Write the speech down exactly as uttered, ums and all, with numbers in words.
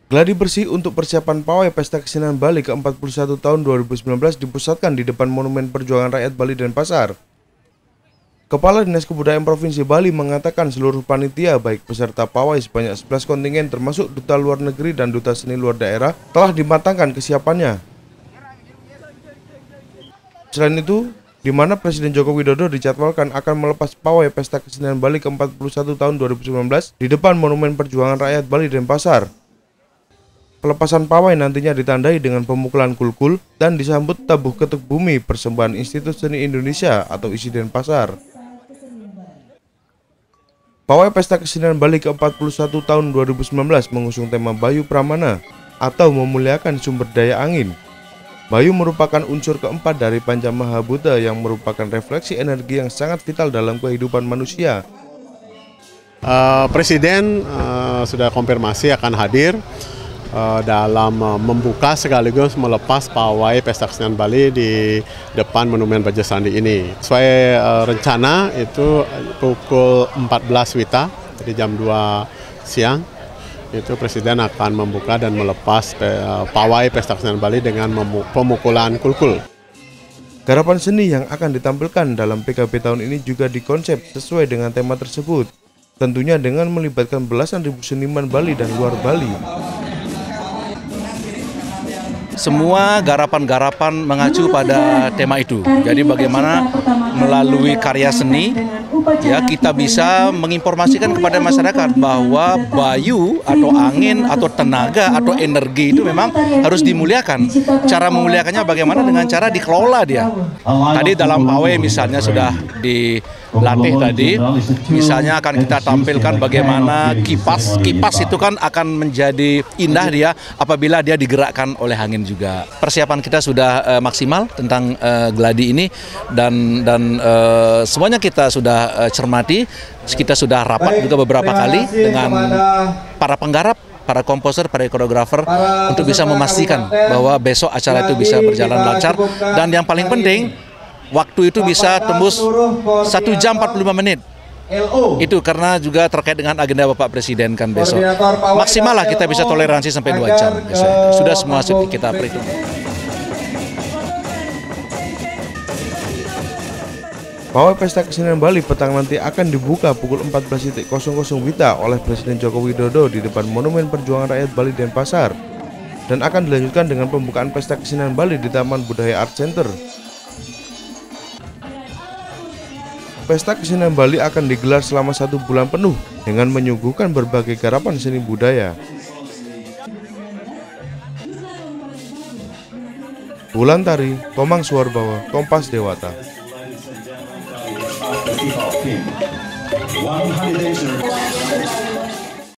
Gladi bersih untuk persiapan pawai Pesta Kesenian Bali ke empat puluh satu tahun dua ribu sembilan belas dipusatkan di depan Monumen Perjuangan Rakyat Bali Denpasar. Kepala Dinas Kebudayaan Provinsi Bali mengatakan seluruh panitia baik peserta pawai sebanyak sebelas kontingen termasuk duta luar negeri dan duta seni luar daerah telah dimatangkan kesiapannya. Selain itu, di mana Presiden Joko Widodo dijadwalkan akan melepas pawai Pesta Kesenian Bali ke empat puluh satu tahun dua ribu sembilan belas di depan Monumen Perjuangan Rakyat Bali Denpasar. Pelepasan pawai nantinya ditandai dengan pemukulan kulkul dan disambut tabuh ketuk bumi persembahan Institut Seni Indonesia atau I S I Denpasar. Pawai Pesta Kesenian Bali ke empat puluh satu tahun dua ribu sembilan belas mengusung tema Bayu Pramana atau memuliakan sumber daya angin. Bayu merupakan unsur keempat dari Panca Mahabhuta yang merupakan refleksi energi yang sangat vital dalam kehidupan manusia. Uh, Presiden uh, sudah konfirmasi akan hadir uh, dalam uh, membuka sekaligus melepas pawai Pesta Kesenian Bali di depan Monumen Baja Sandi ini. Sesuai uh, rencana itu pukul empat belas Wita, jadi jam dua siang. Itu Presiden akan membuka dan melepas pe, uh, pawai Pesta Kesenian Bali dengan pemukulan kulkul. Garapan seni yang akan ditampilkan dalam P K B tahun ini juga dikonsep sesuai dengan tema tersebut, tentunya dengan melibatkan belasan ribu seniman Bali dan luar Bali. Semua garapan-garapan mengacu pada tema itu. Jadi bagaimana melalui karya seni ya kita bisa menginformasikan kepada masyarakat bahwa bayu atau angin atau tenaga atau energi itu memang harus dimuliakan. Cara memuliakannya bagaimana? Dengan cara dikelola dia. Tadi dalam pawai misalnya sudah dilatih tadi, misalnya akan kita tampilkan bagaimana kipas. Kipas itu kan akan menjadi indah dia apabila dia digerakkan oleh angin juga. Persiapan kita sudah uh, maksimal tentang uh, gladi ini dan dan uh, semuanya kita sudah uh, cermati. Kita sudah rapat juga beberapa kali dengan para penggarap, para komposer, para koreografer untuk bisa memastikan bahwa besok acara itu bisa berjalan lancar dan yang paling penting waktu itu bisa tembus satu jam empat puluh lima menit. Itu karena juga terkait dengan agenda Bapak Presiden kan besok. Maksimal lah kita bisa toleransi sampai dua jam. Sudah semua kita perhitungkan. Pawai Pesta Kesenian Bali petang nanti akan dibuka pukul empat belas Wita oleh Presiden Joko Widodo di depan Monumen Perjuangan Rakyat Bali Denpasar dan akan dilanjutkan dengan pembukaan Pesta Kesenian Bali di Taman Budaya Art Center. Pesta Kesenian Bali akan digelar selama satu bulan penuh dengan menyuguhkan berbagai garapan seni budaya. Wulan Tari, Komang Suwarbawa, Kompas Dewata. One